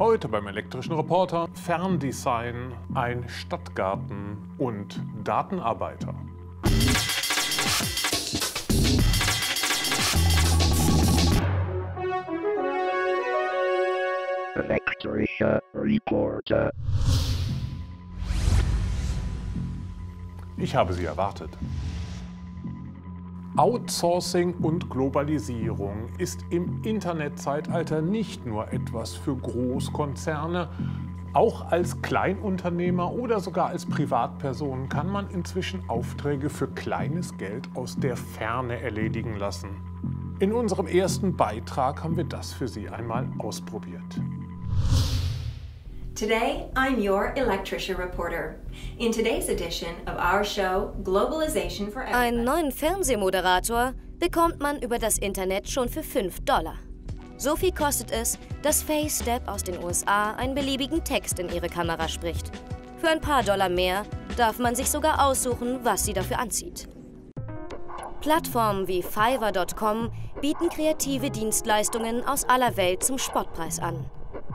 Heute beim Elektrischen Reporter Ferndesign, ein Stadtgarten und Datenarbeiter. Elektrischer Reporter. Ich habe Sie erwartet. Outsourcing und Globalisierung ist im Internetzeitalter nicht nur etwas für Großkonzerne. Auch als Kleinunternehmer oder sogar als Privatperson kann man inzwischen Aufträge für kleines Geld aus der Ferne erledigen lassen. In unserem ersten Beitrag haben wir das für Sie einmal ausprobiert. Today, I'm your Electricia reporter. In today's edition of our show, Globalization for Everybody. Einen neuen Fernsehmoderator bekommt man über das Internet schon für $5. So viel kostet es, dass FaceStep aus den USA einen beliebigen Text in ihre Kamera spricht. Für ein paar Dollar mehr darf man sich sogar aussuchen, was sie dafür anzieht. Plattformen wie Fiverr.com bieten kreative Dienstleistungen aus aller Welt zum Spottpreis an.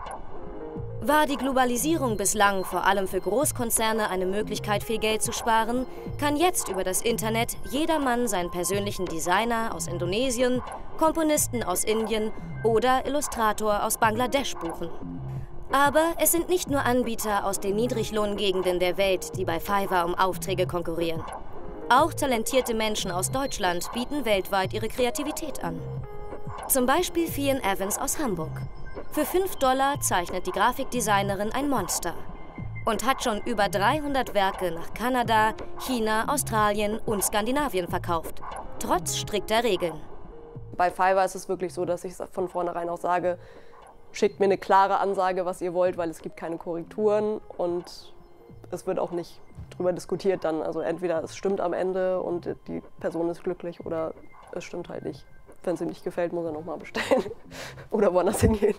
War die Globalisierung bislang vor allem für Großkonzerne eine Möglichkeit, viel Geld zu sparen, kann jetzt über das Internet jedermann seinen persönlichen Designer aus Indonesien, Komponisten aus Indien oder Illustrator aus Bangladesch buchen. Aber es sind nicht nur Anbieter aus den Niedriglohngegenden der Welt, die bei Fiverr um Aufträge konkurrieren. Auch talentierte Menschen aus Deutschland bieten weltweit ihre Kreativität an. Zum Beispiel Fionn Evans aus Hamburg. Für $5 zeichnet die Grafikdesignerin ein Monster und hat schon über 300 Werke nach Kanada, China, Australien und Skandinavien verkauft, trotz strikter Regeln. Bei Fiverr ist es wirklich so, dass ich von vornherein auch sage, schickt mir eine klare Ansage, was ihr wollt, weil es gibt keine Korrekturen und es wird auch nicht drüber diskutiert dann. Also entweder es stimmt am Ende und die Person ist glücklich oder es stimmt halt nicht. Wenn es ihm nicht gefällt, muss er nochmal bestellen oder woanders hingehen.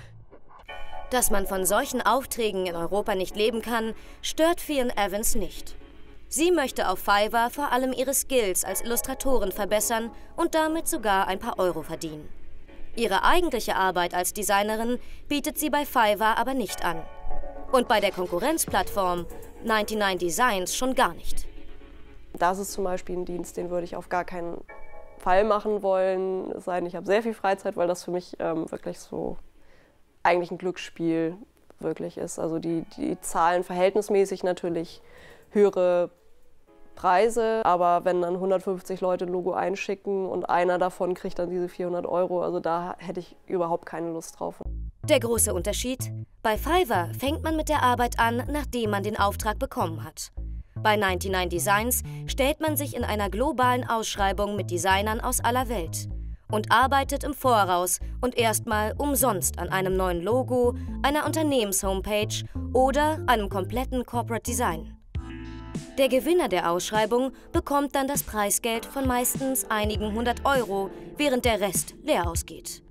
Dass man von solchen Aufträgen in Europa nicht leben kann, stört Fionn Evans nicht. Sie möchte auf Fiverr vor allem ihre Skills als Illustratorin verbessern und damit sogar ein paar Euro verdienen. Ihre eigentliche Arbeit als Designerin bietet sie bei Fiverr aber nicht an. Und bei der Konkurrenzplattform 99 Designs schon gar nicht. Das ist zum Beispiel ein Dienst, den würde ich auf gar keinen Fall machen wollen, es sei denn, ich habe sehr viel Freizeit, weil das für mich wirklich so eigentlich ein Glücksspiel wirklich ist. Also die zahlen verhältnismäßig natürlich höhere Preise, aber wenn dann 150 Leute ein Logo einschicken und einer davon kriegt dann diese 400 Euro, also da hätte ich überhaupt keine Lust drauf. Der große Unterschied? Bei Fiverr fängt man mit der Arbeit an, nachdem man den Auftrag bekommen hat. Bei 99 Designs stellt man sich in einer globalen Ausschreibung mit Designern aus aller Welt und arbeitet im Voraus und erstmal umsonst an einem neuen Logo, einer Unternehmenshomepage oder einem kompletten Corporate Design. Der Gewinner der Ausschreibung bekommt dann das Preisgeld von meistens einigen 100 Euro, während der Rest leer ausgeht.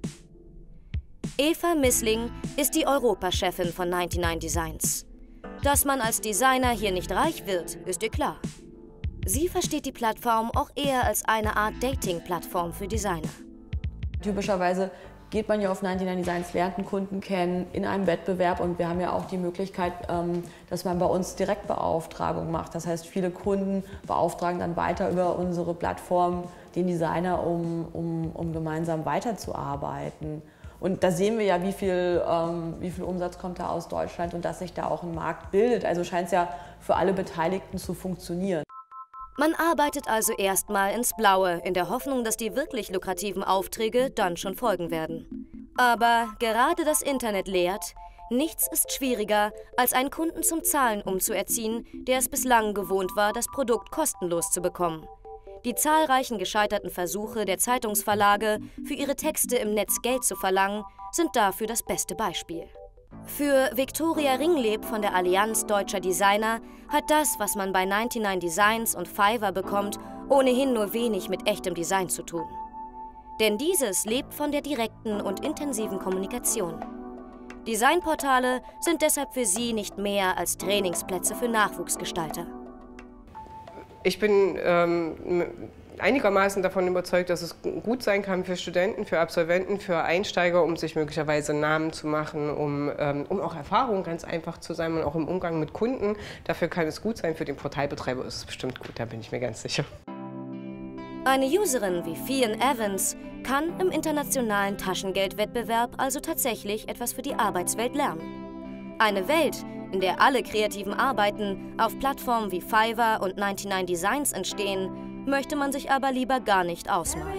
Eva Missling ist die Europachefin von 99 Designs. Dass man als Designer hier nicht reich wird, ist ihr klar. Sie versteht die Plattform auch eher als eine Art Dating-Plattform für Designer. Typischerweise geht man ja auf 99 Designs, lernt einen Kunden kennen in einem Wettbewerb und wir haben ja auch die Möglichkeit, dass man bei uns Direktbeauftragung macht. Das heißt, viele Kunden beauftragen dann weiter über unsere Plattform den Designer, um gemeinsam weiterzuarbeiten. Und da sehen wir ja, wie viel Umsatz kommt da aus Deutschland und dass sich da auch ein Markt bildet. Also scheint es ja für alle Beteiligten zu funktionieren. Man arbeitet also erstmal ins Blaue, in der Hoffnung, dass die wirklich lukrativen Aufträge dann schon folgen werden. Aber gerade das Internet lehrt, nichts ist schwieriger, als einen Kunden zum Zahlen umzuerziehen, der es bislang gewohnt war, das Produkt kostenlos zu bekommen. Die zahlreichen gescheiterten Versuche der Zeitungsverlage, für ihre Texte im Netz Geld zu verlangen, sind dafür das beste Beispiel. Für Viktoria Ringleb von der Allianz Deutscher Designer hat das, was man bei 99 Designs und Fiverr bekommt, ohnehin nur wenig mit echtem Design zu tun. Denn dieses lebt von der direkten und intensiven Kommunikation. Designportale sind deshalb für sie nicht mehr als Trainingsplätze für Nachwuchsgestalter. Ich bin einigermaßen davon überzeugt, dass es gut sein kann für Studenten, für Absolventen, für Einsteiger, um sich möglicherweise Namen zu machen, um auch Erfahrung ganz einfach zu sein und auch im Umgang mit Kunden. Dafür kann es gut sein, für den Portalbetreiber ist es bestimmt gut, da bin ich mir ganz sicher. Eine Userin wie Fionn Evans kann im internationalen Taschengeldwettbewerb also tatsächlich etwas für die Arbeitswelt lernen. Eine Welt, in der alle kreativen Arbeiten auf Plattformen wie Fiverr und 99 Designs entstehen, möchte man sich aber lieber gar nicht ausmalen.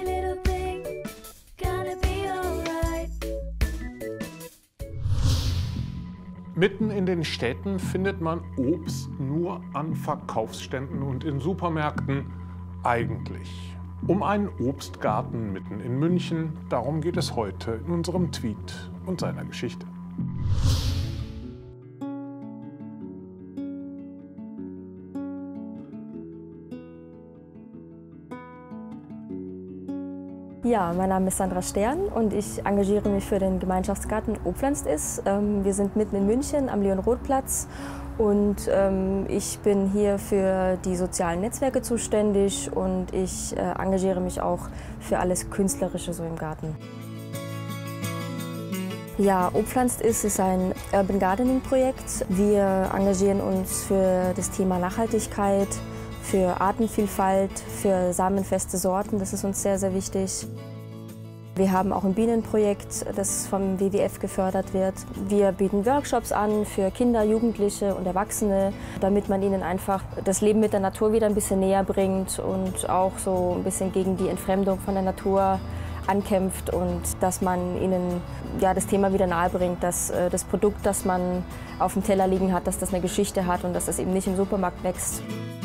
Mitten in den Städten findet man Obst nur an Verkaufsständen und in Supermärkten. Eigentlich um einen Obstgarten mitten in München. Darum geht es heute in unserem Tweet und seiner Geschichte. Ja, mein Name ist Sandra Stern und ich engagiere mich für den Gemeinschaftsgarten Opflanzt ist. Wir sind mitten in München am Leon-Roth-Platz und ich bin hier für die sozialen Netzwerke zuständig und ich engagiere mich auch für alles Künstlerische so im Garten. Ja, Opflanzt ist ein Urban Gardening Projekt. Wir engagieren uns für das Thema Nachhaltigkeit, für Artenvielfalt, für samenfeste Sorten, das ist uns sehr, sehr wichtig. Wir haben auch ein Bienenprojekt, das vom WWF gefördert wird. Wir bieten Workshops an für Kinder, Jugendliche und Erwachsene, damit man ihnen einfach das Leben mit der Natur wieder ein bisschen näher bringt und auch so ein bisschen gegen die Entfremdung von der Natur ankämpft und dass man ihnen ja, das Thema wieder nahe bringt, dass das Produkt, das man auf dem Teller liegen hat, dass das eine Geschichte hat und dass das eben nicht im Supermarkt wächst.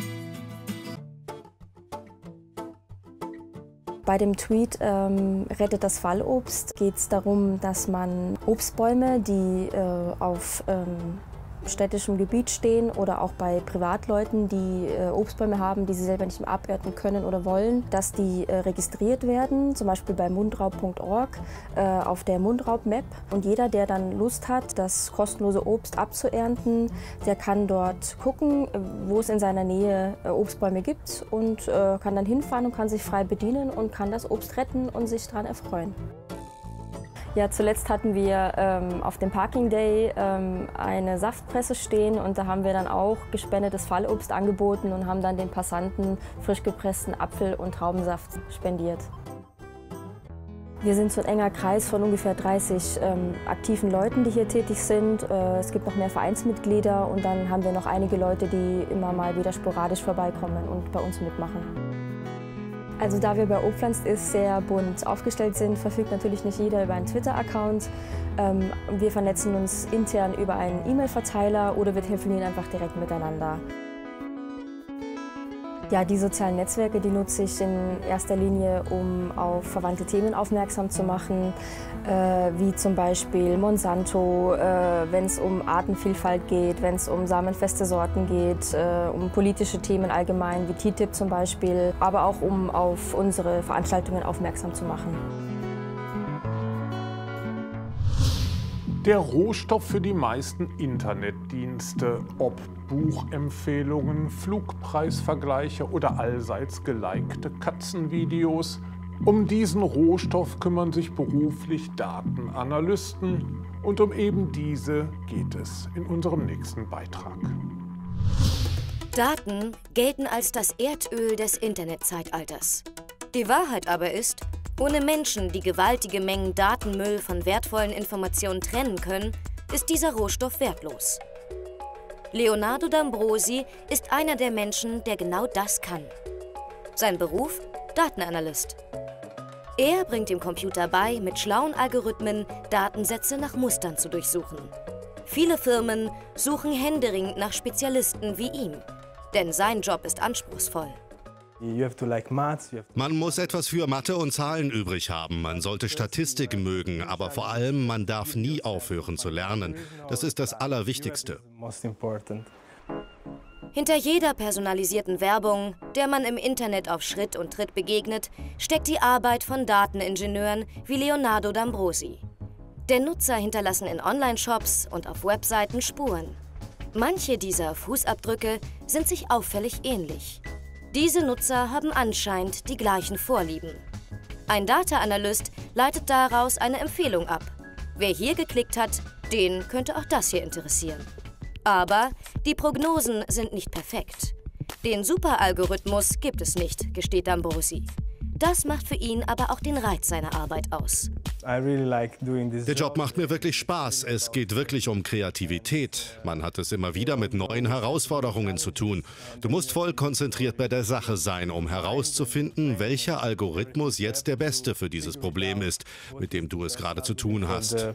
Bei dem Tweet Rettet das Fallobst geht es darum, dass man Obstbäume, die auf städtischem Gebiet stehen oder auch bei Privatleuten, die Obstbäume haben, die sie selber nicht mehr abernten können oder wollen, dass die registriert werden, zum Beispiel bei mundraub.org auf der Mundraub-Map. Und jeder, der dann Lust hat, das kostenlose Obst abzuernten, der kann dort gucken, wo es in seiner Nähe Obstbäume gibt und kann dann hinfahren und kann sich frei bedienen und kann das Obst retten und sich daran erfreuen. Ja, zuletzt hatten wir auf dem Parking Day eine Saftpresse stehen und da haben wir dann auch gespendetes Fallobst angeboten und haben dann den Passanten frisch gepressten Apfel- und Traubensaft spendiert. Wir sind so ein enger Kreis von ungefähr 30 aktiven Leuten, die hier tätig sind. Es gibt noch mehr Vereinsmitglieder und dann haben wir noch einige Leute, die immer mal wieder sporadisch vorbeikommen und bei uns mitmachen. Also da wir bei Opflanzt ist sehr bunt aufgestellt sind, verfügt natürlich nicht jeder über einen Twitter-Account. Wir vernetzen uns intern über einen E-Mail-Verteiler oder wir telefonieren einfach direkt miteinander. Ja, die sozialen Netzwerke, die nutze ich in erster Linie, um auf verwandte Themen aufmerksam zu machen, wie zum Beispiel Monsanto, wenn es um Artenvielfalt geht, wenn es um samenfeste Sorten geht, um politische Themen allgemein, wie TTIP zum Beispiel, aber auch um auf unsere Veranstaltungen aufmerksam zu machen. Der Rohstoff für die meisten Internetdienste, ob Buchempfehlungen, Flugpreisvergleiche oder allseits gelikte Katzenvideos. Um diesen Rohstoff kümmern sich beruflich Datenanalysten und um eben diese geht es in unserem nächsten Beitrag. Daten gelten als das Erdöl des Internetzeitalters. Die Wahrheit aber ist, ohne Menschen, die gewaltige Mengen Datenmüll von wertvollen Informationen trennen können, ist dieser Rohstoff wertlos. Leonardo D'Ambrosi ist einer der Menschen, der genau das kann. Sein Beruf? Datenanalyst. Er bringt dem Computer bei, mit schlauen Algorithmen Datensätze nach Mustern zu durchsuchen. Viele Firmen suchen händeringend nach Spezialisten wie ihm, denn sein Job ist anspruchsvoll. Man muss etwas für Mathe und Zahlen übrig haben. Man sollte Statistik mögen, aber vor allem, man darf nie aufhören zu lernen. Das ist das Allerwichtigste. Hinter jeder personalisierten Werbung, der man im Internet auf Schritt und Tritt begegnet, steckt die Arbeit von Dateningenieuren wie Leonardo D'Ambrosi. Denn Nutzer hinterlassen in Online-Shops und auf Webseiten Spuren. Manche dieser Fußabdrücke sind sich auffällig ähnlich. Diese Nutzer haben anscheinend die gleichen Vorlieben. Ein Data-Analyst leitet daraus eine Empfehlung ab. Wer hier geklickt hat, den könnte auch das hier interessieren. Aber die Prognosen sind nicht perfekt. Den Superalgorithmus gibt es nicht, gesteht D'Ambrosi. Das macht für ihn aber auch den Reiz seiner Arbeit aus. Der Job macht mir wirklich Spaß. Es geht wirklich um Kreativität. Man hat es immer wieder mit neuen Herausforderungen zu tun. Du musst voll konzentriert bei der Sache sein, um herauszufinden, welcher Algorithmus jetzt der beste für dieses Problem ist, mit dem du es gerade zu tun hast.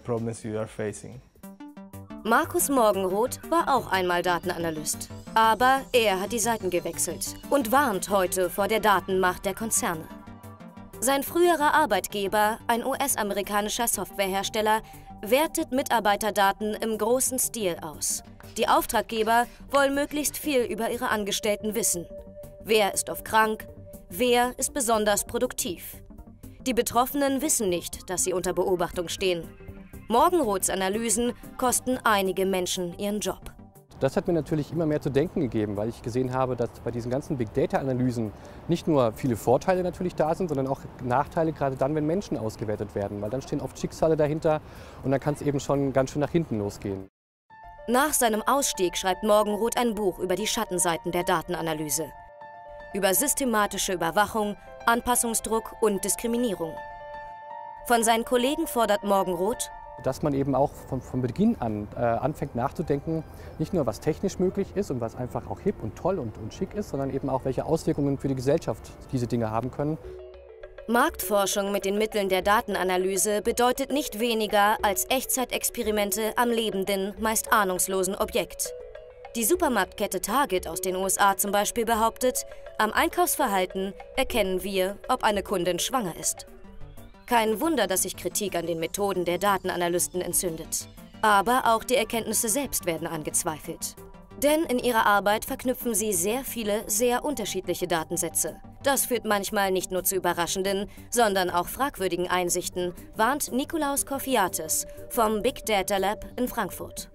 Markus Morgenroth war auch einmal Datenanalyst. Aber er hat die Seiten gewechselt und warnt heute vor der Datenmacht der Konzerne. Sein früherer Arbeitgeber, ein US-amerikanischer Softwarehersteller, wertet Mitarbeiterdaten im großen Stil aus. Die Auftraggeber wollen möglichst viel über ihre Angestellten wissen. Wer ist oft krank? Wer ist besonders produktiv? Die Betroffenen wissen nicht, dass sie unter Beobachtung stehen. Morgenroths Analysen kosten einige Menschen ihren Job. Das hat mir natürlich immer mehr zu denken gegeben, weil ich gesehen habe, dass bei diesen ganzen Big-Data-Analysen nicht nur viele Vorteile natürlich da sind, sondern auch Nachteile, gerade dann, wenn Menschen ausgewertet werden. Weil dann stehen oft Schicksale dahinter und dann kann es eben schon ganz schön nach hinten losgehen. Nach seinem Ausstieg schreibt Morgenroth ein Buch über die Schattenseiten der Datenanalyse. Über systematische Überwachung, Anpassungsdruck und Diskriminierung. Von seinen Kollegen fordert Morgenroth, dass man eben auch von Beginn an anfängt nachzudenken, nicht nur was technisch möglich ist und was einfach auch hip und toll und schick ist, sondern eben auch welche Auswirkungen für die Gesellschaft diese Dinge haben können. Marktforschung mit den Mitteln der Datenanalyse bedeutet nicht weniger als Echtzeitexperimente am lebenden, meist ahnungslosen Objekt. Die Supermarktkette Target aus den USA zum Beispiel behauptet, am Einkaufsverhalten erkennen wir, ob eine Kundin schwanger ist. Kein Wunder, dass sich Kritik an den Methoden der Datenanalysten entzündet. Aber auch die Erkenntnisse selbst werden angezweifelt. Denn in ihrer Arbeit verknüpfen sie sehr viele, sehr unterschiedliche Datensätze. Das führt manchmal nicht nur zu überraschenden, sondern auch fragwürdigen Einsichten, warnt Nikolaos Kofiates vom Big Data Lab in Frankfurt.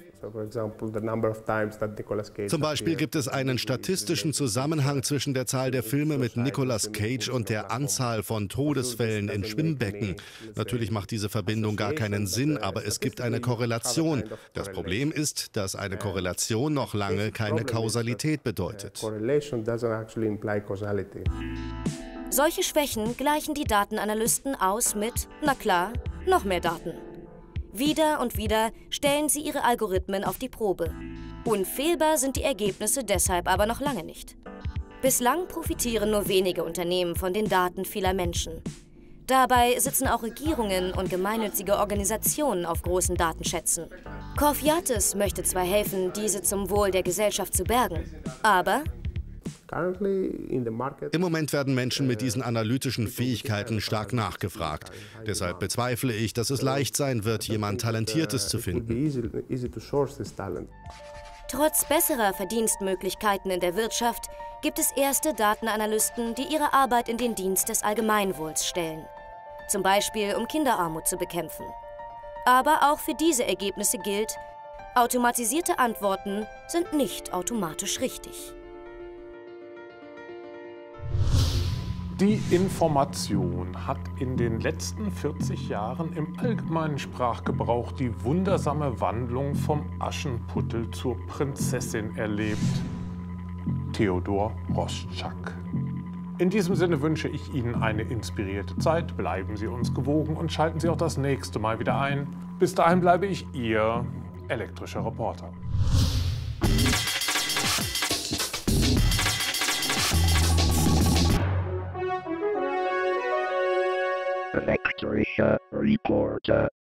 Zum Beispiel gibt es einen statistischen Zusammenhang zwischen der Zahl der Filme mit Nicolas Cage und der Anzahl von Todesfällen in Schwimmbecken. Natürlich macht diese Verbindung gar keinen Sinn, aber es gibt eine Korrelation. Das Problem ist, dass eine Korrelation noch lange keine Kausalität bedeutet. Solche Schwächen gleichen die Datenanalysten aus mit, na klar, noch mehr Daten. Wieder und wieder stellen sie ihre Algorithmen auf die Probe. Unfehlbar sind die Ergebnisse deshalb aber noch lange nicht. Bislang profitieren nur wenige Unternehmen von den Daten vieler Menschen. Dabei sitzen auch Regierungen und gemeinnützige Organisationen auf großen Datenschätzen. Kofiates möchte zwar helfen, diese zum Wohl der Gesellschaft zu bergen, aber im Moment werden Menschen mit diesen analytischen Fähigkeiten stark nachgefragt. Deshalb bezweifle ich, dass es leicht sein wird, jemand Talentiertes zu finden. Trotz besserer Verdienstmöglichkeiten in der Wirtschaft gibt es erste Datenanalysten, die ihre Arbeit in den Dienst des Allgemeinwohls stellen. Zum Beispiel, um Kinderarmut zu bekämpfen. Aber auch für diese Ergebnisse gilt, automatisierte Antworten sind nicht automatisch richtig. Die Information hat in den letzten 40 Jahren im allgemeinen Sprachgebrauch die wundersame Wandlung vom Aschenputtel zur Prinzessin erlebt. Theodor Roszczak. In diesem Sinne wünsche ich Ihnen eine inspirierte Zeit. Bleiben Sie uns gewogen und schalten Sie auch das nächste Mal wieder ein. Bis dahin bleibe ich Ihr elektrischer Reporter. Elektrischer Reporter.